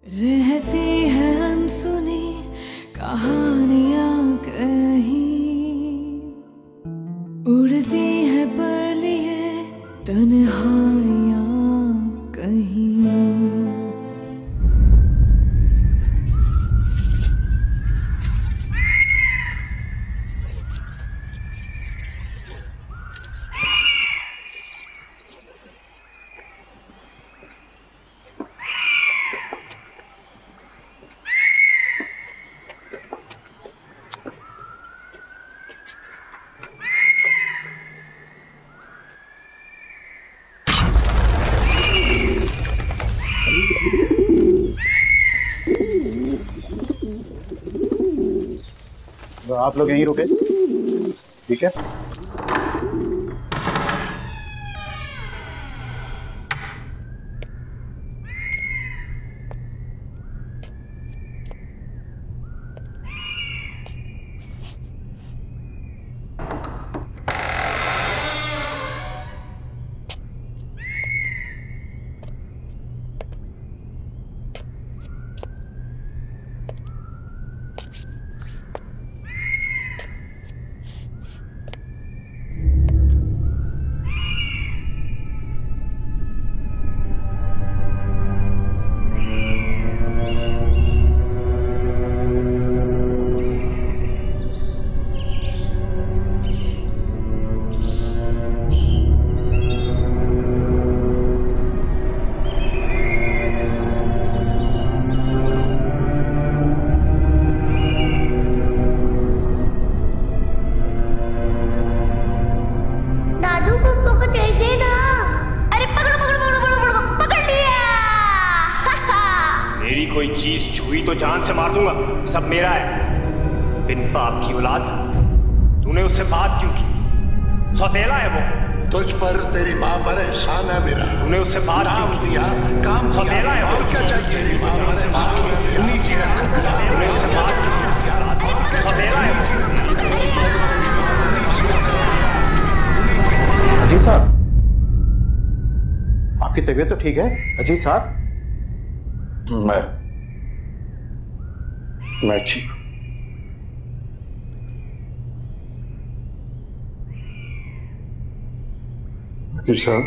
रहती है अनसुनी कहानियां कहीं, उड़ती है पर लिए तन्हाइयां कहीं। तो आप लोग यहीं रुके, ठीक है? कोई चीज छुई तो जान से मार दूंगा, सब मेरा है। बिन बाप की औलाद, तूने उससे बात क्यों की? सौतेला है वो। तुझ पर तेरी माँ पर एहसान है मेरा। तूने उससे बात क्यों दिया? काम सौतेला है वो। क्या चाहिए? तेरी माँ पर एहसान किया। नीचे रख। तूने उससे बात क्यों? सौतेला है वो। अजीज साहब, आपकी तबीयत तो ठीक है? अजीज साहब, मैं ठीक हूं। वकील साहब,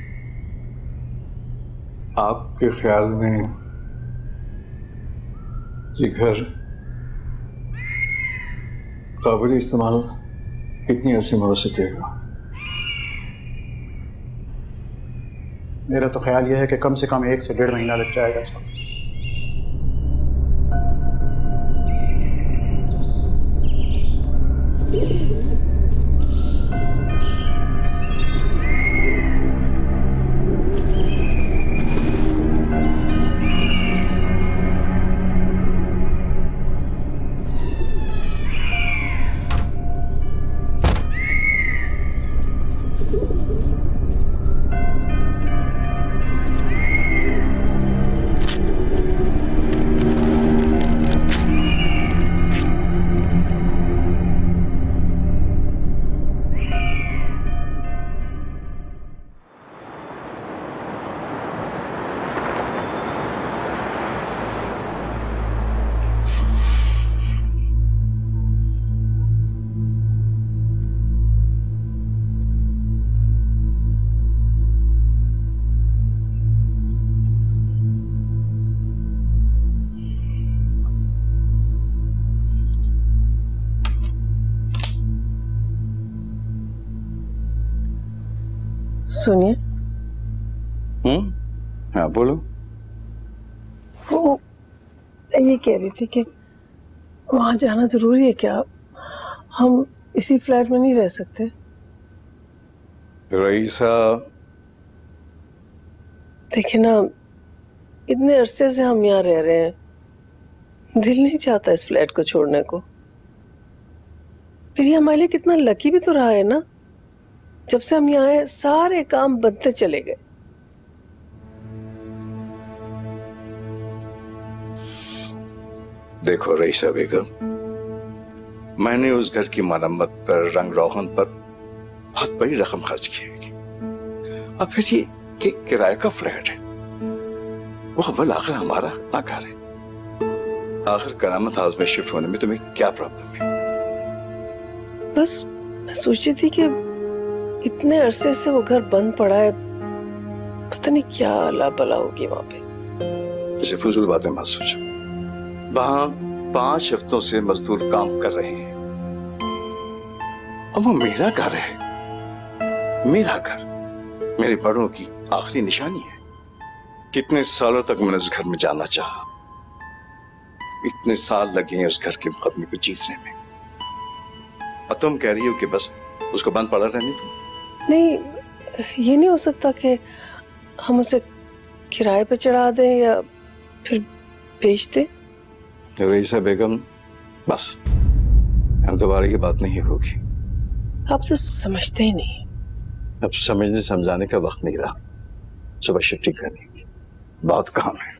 आपके ख्याल में ये घर काबिल इस्तेमाल कितनी अरसे में हो सकेगा? मेरा तो ख्याल यह है कि कम से कम 1 से 1.5 महीना लग जाएगा साहब। सुनिए। हाँ बोलो। वो ये कह रही थी कि वहां जाना जरूरी है क्या? हम इसी फ्लैट में नहीं रह सकते? रईसा, देखिए ना, इतने अरसे से हम यहाँ रह रहे हैं, दिल नहीं चाहता इस फ्लैट को छोड़ने को। फिर ये हमारे लिए कितना लकी भी तो रहा है ना, जब से हम यहाँ आए सारे काम बनते चले गए। देखो रईसा बेगम, मैंने उस घर की मरम्मत पर, रंग रोगन पर बहुत बड़ी रकम खर्च की है। और फिर ये किराए का फ्लैट है। वो अव्वल आखिर हमारा अपना घर है। आखिर करामत हाउस में शिफ्ट होने में तुम्हें क्या प्रॉब्लम है? बस मैं सोची थी कि इतने अरसे से वो घर बंद पड़ा है, पता नहीं क्या अला बला होगी वहां पे। ऐसे फजूल बातें मत सोचो। वहां 5 हफ्तों से मजदूर काम कर रहे हैं। अब वो मेरा घर है, मेरा घर, मेरे बड़ों की आखिरी निशानी है। कितने सालों तक मैंने उस घर में जाना चाहा, इतने साल लगे हैं उस घर के मुकदमे को जीतने में, और तुम कह रही हो कि बस उसको बंद पड़ा रहने दो? नहीं, ये नहीं हो सकता कि हम उसे किराए पे चढ़ा दें या फिर बेच दें? रईसा बेगम, बस हम दोबारा की बात नहीं होगी। आप तो समझते ही नहीं। अब समझने समझाने का वक्त नहीं रहा। सुबह शिफ्टिंग करने की बहुत काम है।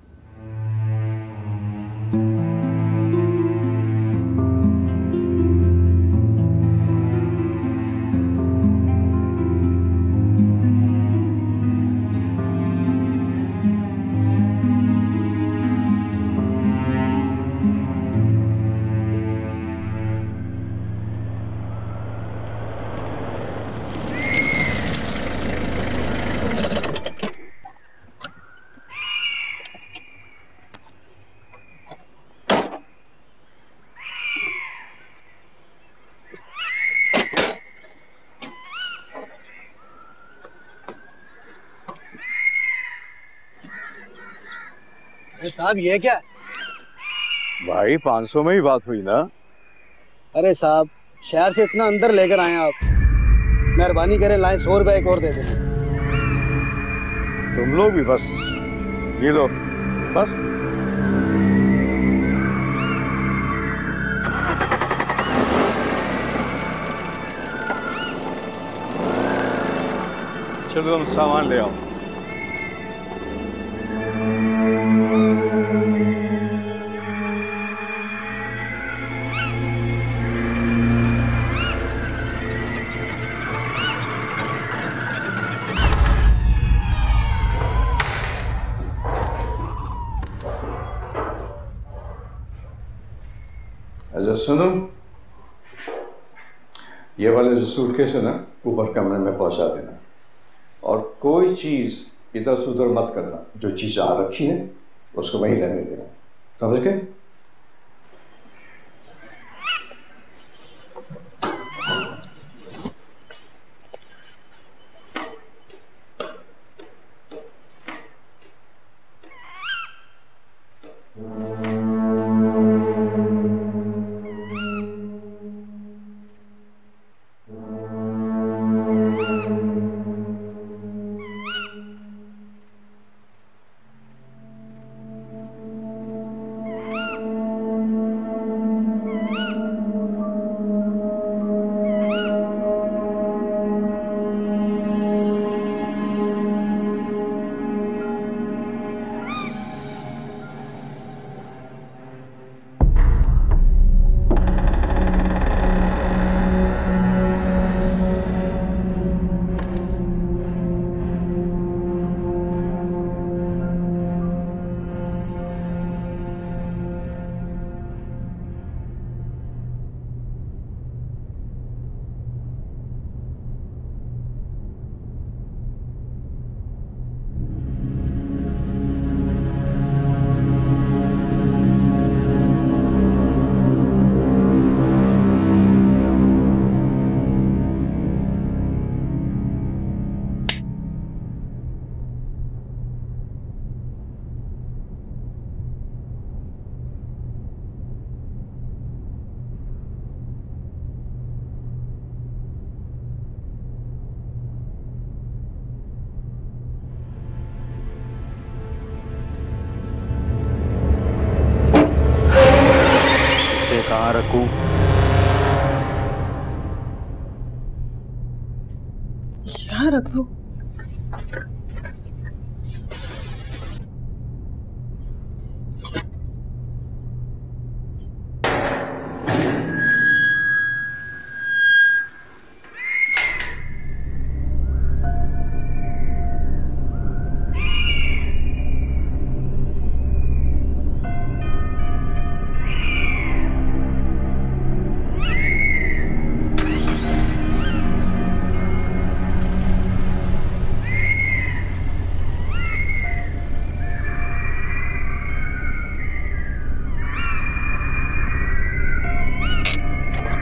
साहब ये क्या? भाई 500 में ही बात हुई ना। अरे साहब, शहर से इतना अंदर लेकर आए आप, मेहरबानी करें लाएं 100 रुपए एक और दे दें। तुम लोग भी बस ये लो बस। चलो तुम सामान ले आओ। अच्छा सुनो, ये वाले जो सूटकेस है ना, ऊपर कमरे में पहुंचा देना, और कोई चीज इधर से उधर मत करना। जो चीज आ रखी है उसको वहीं रहने देना, समझ गए? कहाँ रखूं? यहाँ रख लो।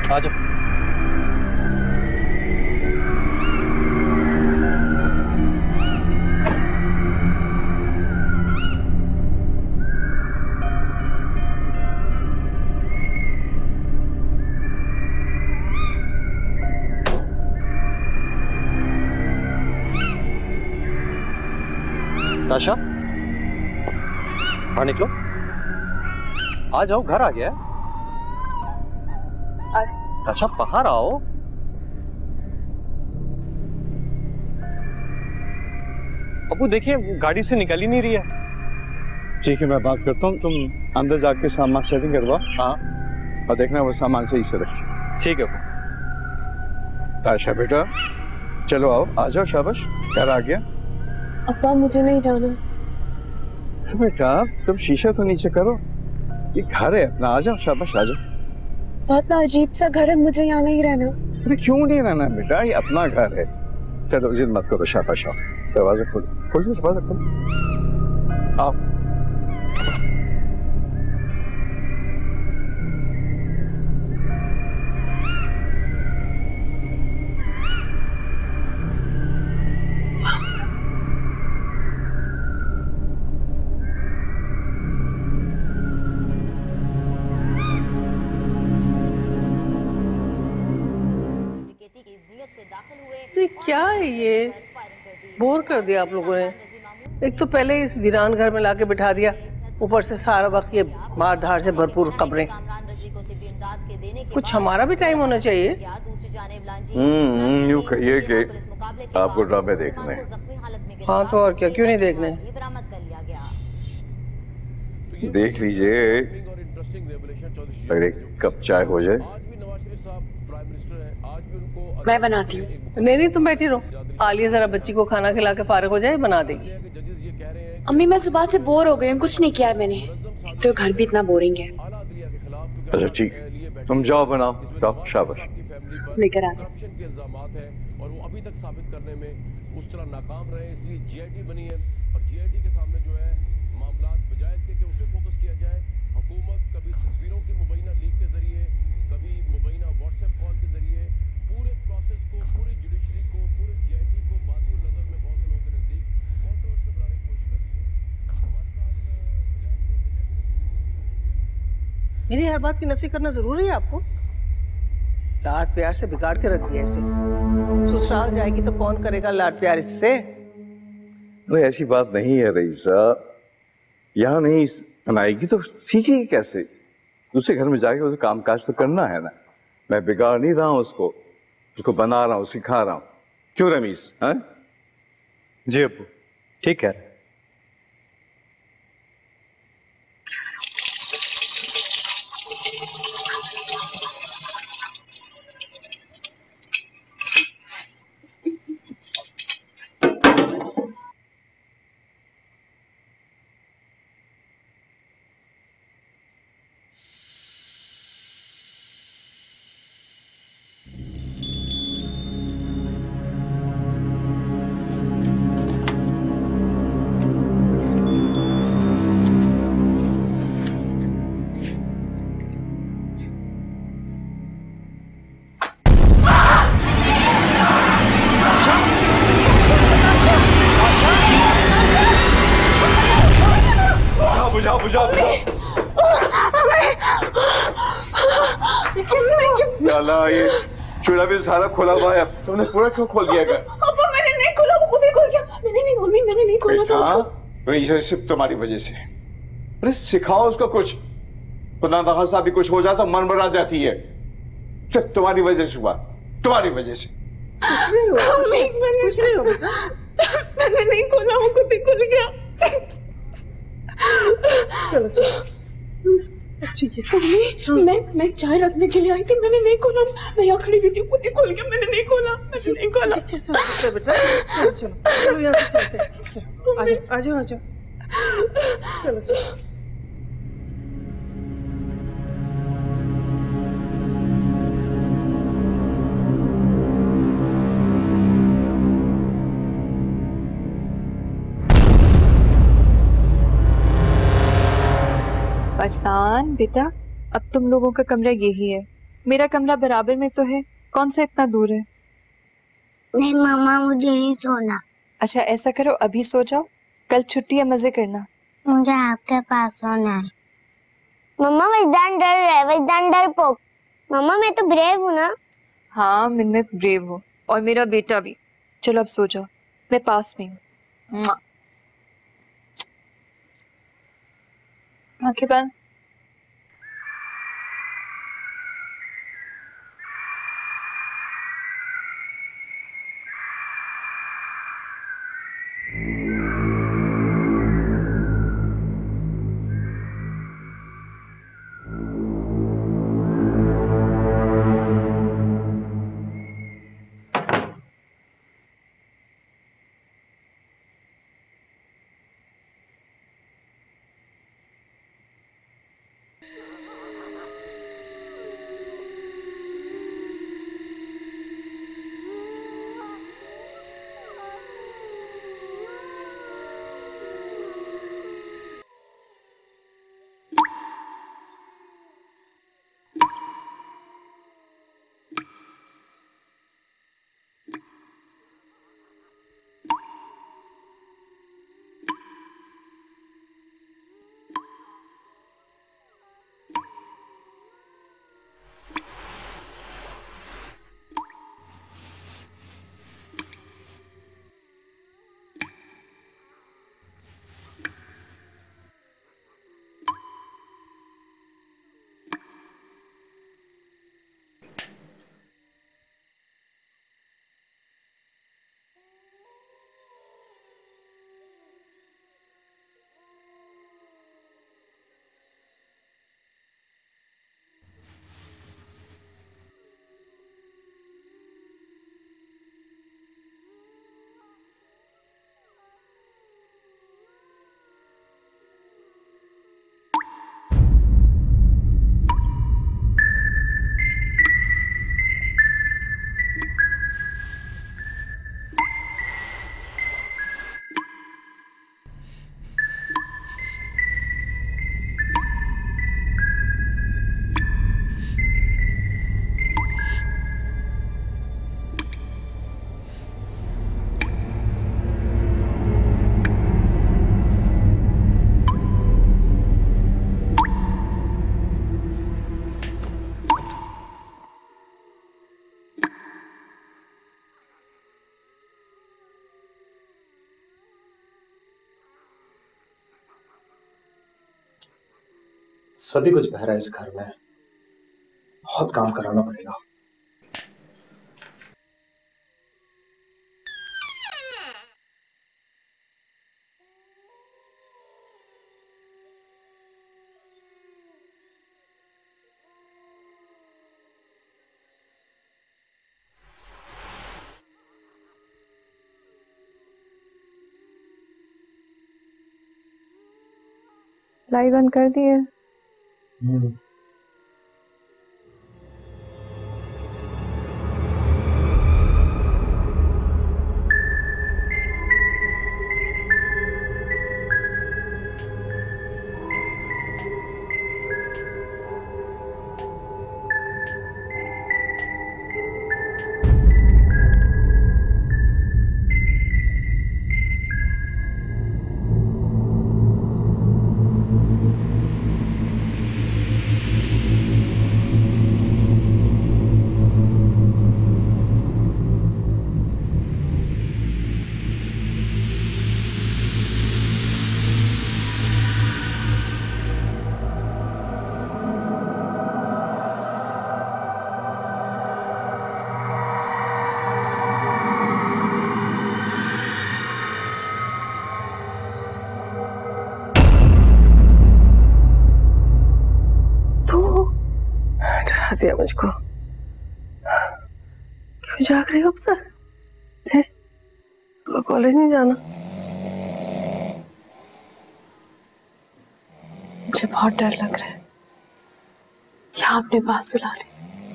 आ जाओ। ताशा, बाहर निकलो। आ जाओ, घर आ गया है। ताशा, बाहर आओ। अबू देखिए, गाड़ी से निकल ही नहीं रही है। ठीक है, मैं बात करता हूँ, तुम अंदर जाके सामान सेटिंग करवाओ। हाँ, और देखना वो सामान सही से रखिए। ठीक है। ताशा बेटा, चलो आओ, आ जाओ, शाबाश, घर आ गया। अब्बा मुझे नहीं जाना। बेटा तुम शीशा तो नीचे करो, ये घर है अपना, आ जाओ, शाबाश, आ जाओ। बहुत ना अजीब सा घर है, मुझे यहाँ नहीं रहना। अरे क्यों नहीं रहना बेटा, ये अपना घर है। चलो जिद मत करो, शाबाश, आओ, दरवाजा खोलो, खोलो दरवाजा खोलो, आओ। ये क्या है ये? बोर कर दिया आप लोगों ने। एक तो पहले इस वीरान घर में लाके बिठा दिया, ऊपर से सारा वक्त ये मार धाड़ से भरपूर खबरें। कुछ हमारा भी टाइम होना चाहिए। यूं कहिए कि आपको ड्रामे देखने हैं। हाँ तो और क्या, क्यों नहीं देखने? देख लीजिए, अगर एक कप चाय हो जाए। मैं बनाती हूँ। नहीं तुम बैठी रहो, आलिया जरा बच्ची को खाना खिला के फारिग हो जाए, बना देगी। अम्मी मैं सुबह से बोर हो गई हूँ, कुछ नहीं किया है मैंने। एक तो घर भी इतना बोरिंग है। अच्छा ठीक, तुम जाओ बनाओ, जाओ, शाबाश। लेकर आ और वो अभी तक साबित करने में उस तरह नाकाम रहे, इसलिए जीआईटी बनी है। और जीआईटी के सामने जो है मामला, बजाय इसके कि उस पे फोकस किया जाए, हुकूमत कभी तस्वीरों की मुबैना लीक के जरिए, कभी मुबैना व्हाट्सएप कॉल के जरिए पूरे प्रोसेस को, पूरी जुडिशरी को, पूरे जीआईटी को बातों नजर में बहुत लोगों के नजदीक कंट्रोवर्सी बनाने की कोशिश कर रही है। मेरी हर बात की नफी करना जरूरी है आपको? लाड प्यार से बिगाड़ के रख दिया इसे। ससुराल जाएगी तो कौन करेगा लाड प्यार इससे? नहीं ऐसी बात नहीं है रईसा, यहाँ नहीं बनाएगी तो सीखेगी कैसे? दूसरे घर में जाके उसे काम काज तो करना है ना। मैं बिगाड़ नहीं रहा हूँ उसको, उसको बना रहा हूँ, सिखा रहा हूँ। क्यों रमीज? हाँ जी अब्बू, ठीक है। ये चूल्हा भी सारा खुला हुआ है, तुमने पूरा क्यों खोल दिया? पापा मैंने नहीं खोला, वो खुद ही खोल गया। मैंने नहीं, मम्मी मैंने नहीं खोला था उसको। ये सिर्फ तुम्हारी वजह से। अरे सिखाओ उसको कुछ, खुदा न खास्ता भी कुछ हो जाता मन बढ़ा जाती है। सिर्फ तुम्हारी वजह से हुआ, तुम्हारी वजह से। मैंने नहीं खोला, वो खुद ही खुल गया। ठीक है मैं चाय रखने के लिए आई थी, मैंने नहीं खोला। मैं यहाँ खड़ी हुई थी, खुद ही खुल गया। मैंने नहीं खोला, मैंने नहीं खोला। कैसे हो सकता है बेटा? चलो चलो चलो यहाँ से चलते हैं। आ जाओ चलो चलो। पछतान बेटा, अब तुम लोगों का कमरा यही है, मेरा कमरा बराबर में तो है, कौन सा इतना दूर है? नहीं मामा, मुझे नहीं सोना। अच्छा ऐसा करो, अभी सो जाओ, कल छुट्टी है, मजे करना। मुझे आपके पास सोना है। मम्मा वजदान डर रहा है, वजदान डरपोक। मम्मा मैं तो ब्रेव हूँ ना। हाँ मिन्नत ब्रेव हो, और मेरा बेटा भी। चलो अब सो जाओ, मैं पास में हूँ। आंखें बंद। सभी कुछ बह रहा है इस घर में, बहुत काम कराना पड़ेगा। लाइट बंद कर दी है। दिया मुझको। क्यों जाग रही हो अब तक? कॉलेज नहीं जाना? मुझे बहुत डर लग रहा है, क्या अपने पास सुला ले।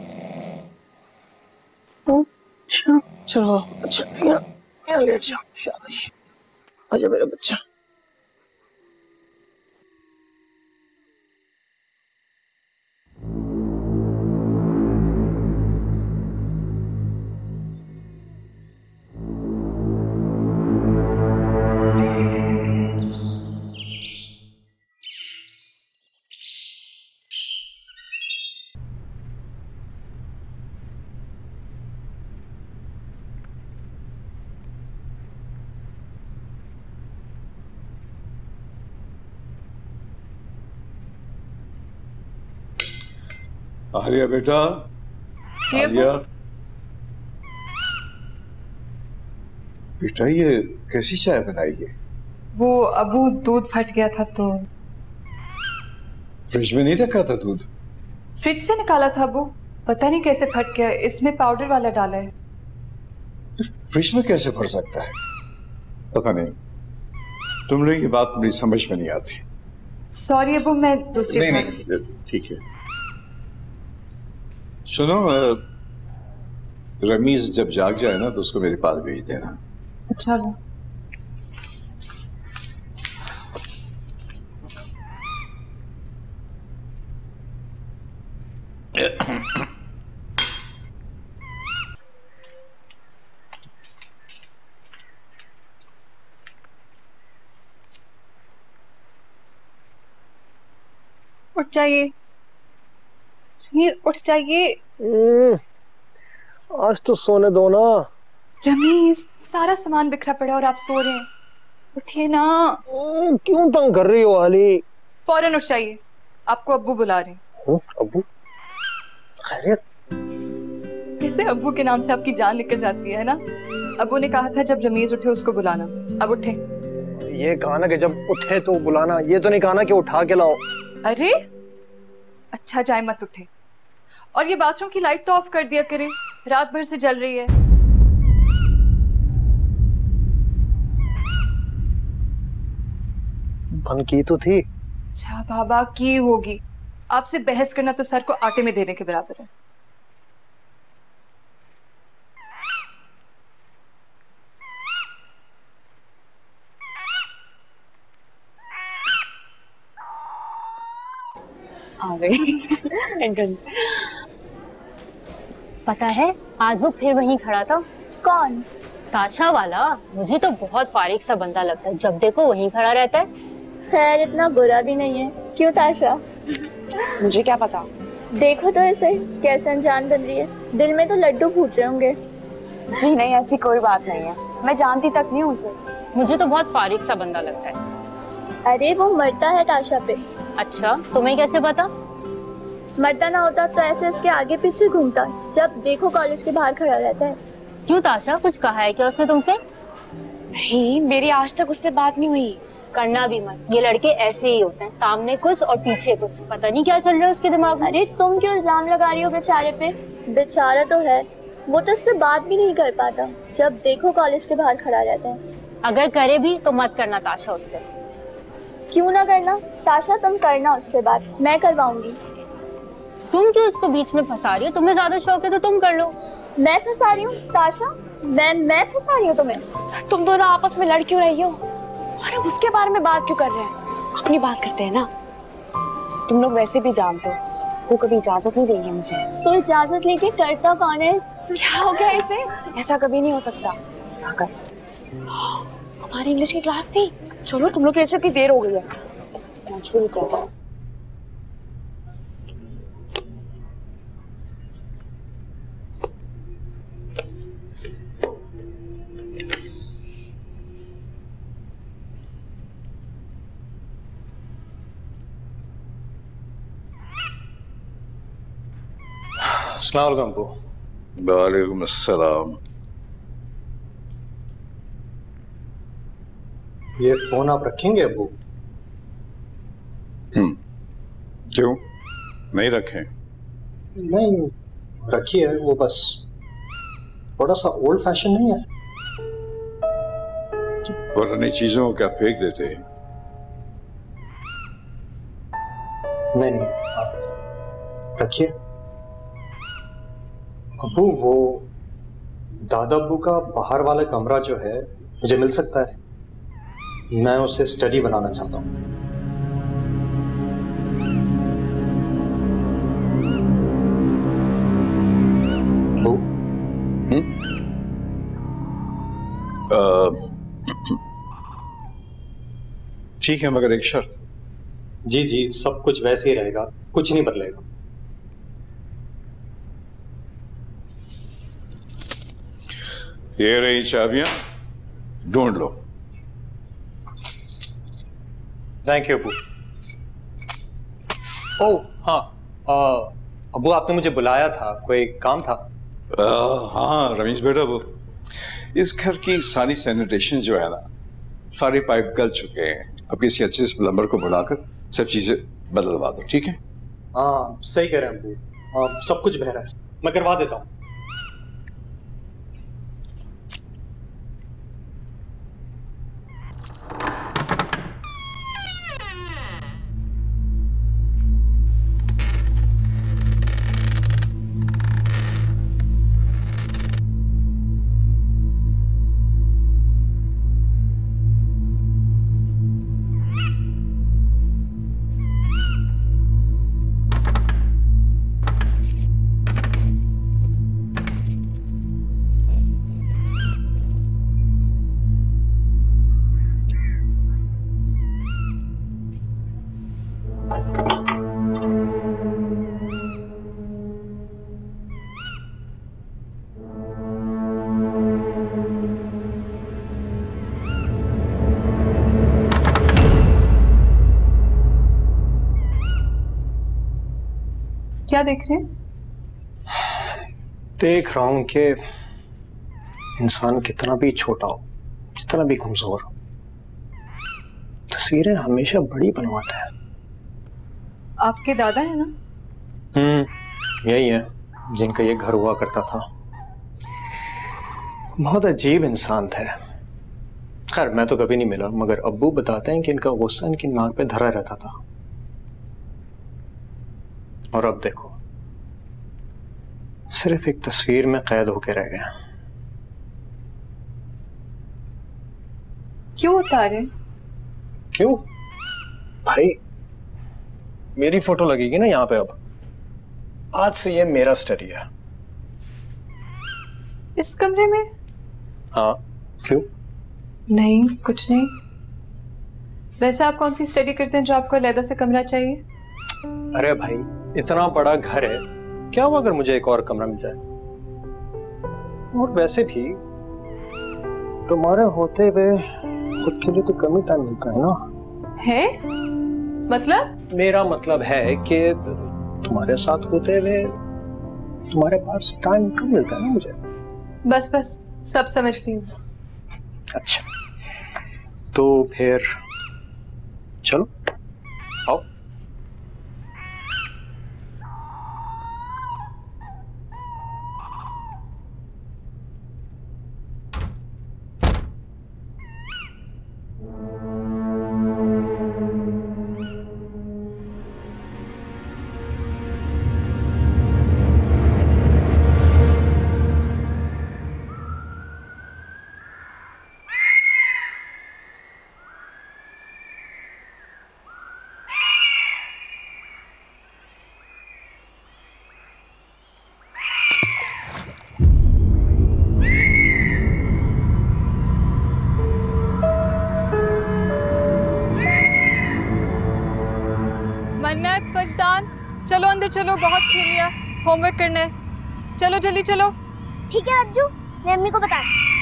अच्छा चलो, अच्छा यहाँ लेट जाओ। शाबाश, आजा मेरा बच्चा। आलिया बेटा, जी आलिया अब्बू। बेटा, ये कैसी चाय बनाई है? वो अब्बू दूध फट गया था तो फ्रिज में नहीं रखा था दूध? फ्रिज से निकाला था अब्बू, पता नहीं कैसे फट गया। इसमें पाउडर वाला डाला है। फ्रिज में कैसे फट सकता है? पता नहीं, तुम लोगों की बात मुझे समझ में नहीं आती। सॉरी अब्बू, मैं दूसरी नहीं, ठीक है। सुनो, रमीज जब जाग जाए ना तो उसको मेरे पास भेज देना। अच्छा वो उठ जाइए, ये उठ जाइए। आज तो सोने दो ना। रमीज, सारा सामान बिखरा पड़ा और आप सो रहे हैं, उठिए ना। क्यों तंग कर रही हो आली? फौरन उठ जाइए, आपको अब्बू बुला रहे हैं। अब्बू? खैरियत? कैसे अब्बू के नाम से आपकी जान निकल जाती है ना? अब्बू ने कहा था जब रमीज उठे उसको बुलाना। अब उठे। ये कहा ना कि जब उठे तो बुलाना, ये तो नहीं कहा ना कि उठा के लाओ। अरे अच्छा जाए मत उठे। और ये बाथरूम की लाइट तो ऑफ कर दिया करें, रात भर से जल रही है। बंद की तो थी। अच्छा बाबा, की होगी। आपसे बहस करना तो सर को आटे में देने के बराबर है। आ गई। पता है आज वो फिर वहीं खड़ा था। कौन? ताशा वाला। मुझे तो बहुत फारिग सा बंदा लगता है, जब देखो वहीं खड़ा रहता है। खैर इतना बुरा भी नहीं है, क्यों ताशा? मुझे क्या पता। देखो तो इसे कैसे अनजान बन रही है, दिल में तो लड्डू फूट रहे होंगे। जी नहीं, ऐसी कोई बात नहीं है, मैं जानती तक नहीं उसे। मुझे तो बहुत फारिग सा बंदा लगता है। अरे वो मरता है ताशा पे। अच्छा, तुम्हें कैसे पता? मरता ना होता तो ऐसे इसके आगे पीछे घूमता, जब देखो कॉलेज के बाहर खड़ा रहता है। क्यों ताशा, कुछ कहा है क्या उसने तुमसे? नहीं, मेरी आज तक उससे बात नहीं हुई। करना भी मत, ये लड़के ऐसे ही होते हैं, सामने कुछ और पीछे कुछ, पता नहीं क्या चल रहा है उसके दिमाग में। अरे तुम क्यों इल्जाम लगा रही हो बेचारे पे? बेचारा तो है, वो तो इससे बात भी नहीं कर पाता, जब देखो कॉलेज के बाहर खड़ा रहता है। अगर करे भी तो मत करना ताशा उससे। क्यों ना करना ताशा, तुम करना उससे बात, मैं करवाऊंगी। तुम क्यों उसको बीच में फंसा रही हो? तुम्हें ज्यादा शौक है तो तुम कर लो। मैं फंसा रही हूँ ताशा? मैं फंसा रही हूँ तुम्हें? तुम दोनों आपस में लड़ क्यों रही हो और अब उसके बारे में बात क्यों कर रहे हैं? अपनी बात करते हैं ना। तुम लोग वैसे भी जानते हो वो कभी इजाजत नहीं देंगे मुझे। तो इजाजत लेके करता कौन है? क्या हो गया इसे? ऐसा कभी नहीं हो सकता। अगर हमारी इंग्लिश की क्लास थी, चलो तुम लोग की ऐसे इतनी देर हो गई है। नेचुरली क्या है? अस्सलाम वालेकुम अब्बू। वालेकुम अस्सलाम। ये फोन आप रखेंगे अब्बू? क्यों नहीं रखें? नहीं रखिए, वो बस थोड़ा सा ओल्ड फैशन नहीं है? पुरानी चीजों को क्या फेंक देते हैं? नहीं आप रखिए। अब्बू वो दादा अब्बू का बाहर वाला कमरा जो है मुझे मिल सकता है? मैं उसे स्टडी बनाना चाहता हूँ। ठीक है, मगर एक शर्त। जी जी, सब कुछ वैसे ही रहेगा, कुछ नहीं बदलेगा। ये रही चाबियां, ढूंढ लो। थैंक यू अब्बू। ओह हाँ, अबू आपने मुझे बुलाया था, कोई काम था? हाँ रमेश बेटा, वो इस घर की सारी सैनिटेशन जो है ना, सारे पाइप गल चुके हैं। अब किसी अच्छे से प्लम्बर को बुलाकर सब चीजें बदलवा दो, ठीक है? हाँ सही कह रहे हैं अबू, हाँ, सब कुछ बह रहा है, मैं करवा देता हूँ। क्या देख रहे हैं? देख रहा हूं कि इंसान कितना भी छोटा हो, जितना भी कमजोर हो, तस्वीरें हमेशा बड़ी बनवाता है। आपके दादा है ना? यही है जिनका ये घर हुआ करता था। बहुत अजीब इंसान थे। खैर मैं तो कभी नहीं मिला, मगर अब्बू बताते हैं कि इनका गुस्सा इनकी नाक पे धरा रहता था। और अब देखो, सिर्फ एक तस्वीर में कैद होके रह गया। क्यों उतारे? क्यों भाई, मेरी फोटो लगेगी ना यहाँ पे। अब आज से ये मेरा स्टडी है। इस कमरे में? हाँ, क्यों? नहीं, कुछ नहीं। वैसे आप कौन सी स्टडी करते हैं जो आपको अलग से कमरा चाहिए? अरे भाई, इतना बड़ा घर है, क्या हुआ अगर मुझे एक और कमरा मिल जाए? और वैसे भी तुम्हारे होते हुए खुद के लिए तो कम ही टाइम मिलता है ना। है? मतलब? मेरा मतलब है कि तुम्हारे साथ होते हुए तुम्हारे पास टाइम कम मिलता है ना मुझे। बस बस, सब समझती हूँ। अच्छा, तो फिर चलो आओ। मन्नत, वजदान, चलो अंदर चलो, बहुत खेल लिया, होमवर्क करना है। चलो जल्दी चलो। ठीक है अज्जू, मैं अम्मी को बता।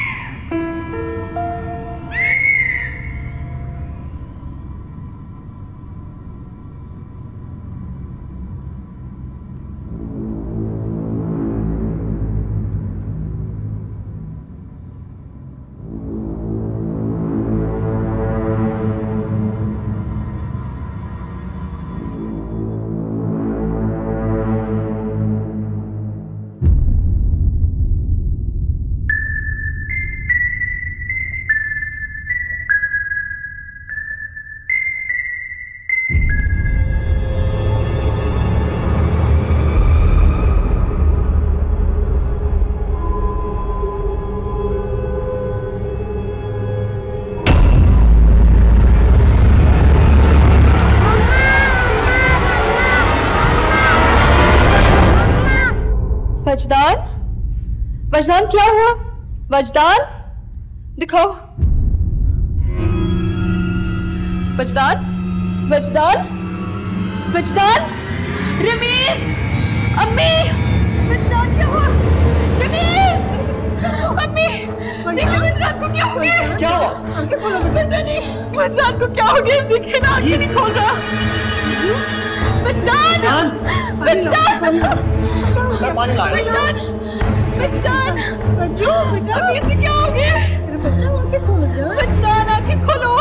वजदान, वजदान क्या हुआ? वजदान दिखाओ। वजदान, वजदान, वजदान, रमीज, अम्मी, वजदान क्या हुआ? रमीज, अम्मी, देखिए वजदान को क्या हो गया? क्या हुआ? पता नहीं, वजदान को क्या हो गया? देखिए ना, आंखें नहीं खोल रहा। विजदान विजदान विजदान अब ऐसे क्या हो गया? विजदान आंखें खोलो।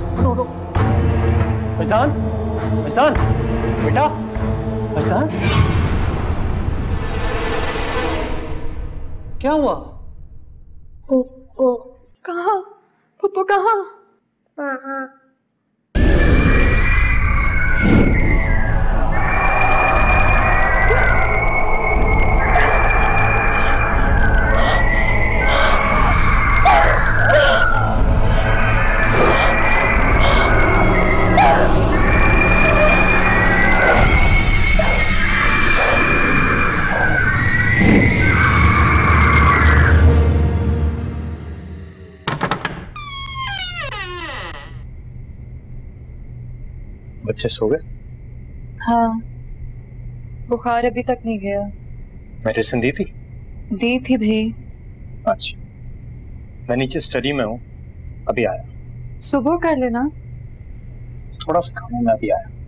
विजदान विजदान बेटा विजदान क्या हुआ? कहाँ पुप्पो कहाँ? बच्चे सो गए? हाँ, बुखार अभी तक नहीं गया। मेडिसिन दी थी? दी थी भी। अच्छा, मैं नीचे स्टडी में हूँ, अभी आया। सुबह कर लेना। थोड़ा सा काम है, मैं अभी आया।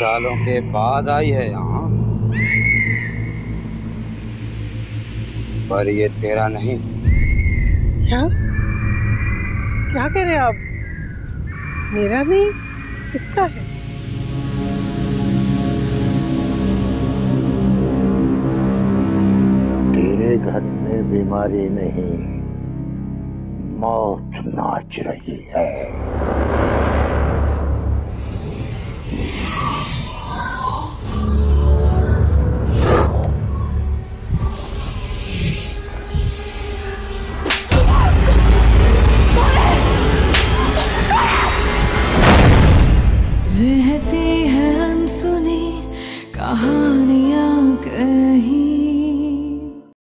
सालों के बाद आई है यहाँ, पर ये तेरा नहीं। क्या क्या कह रहे हैं आप? मेरा नहीं, किसका है? तेरे घर में बीमारी नहीं, मौत नाच रही है। रहती हैं अनसुनी कहानियाँ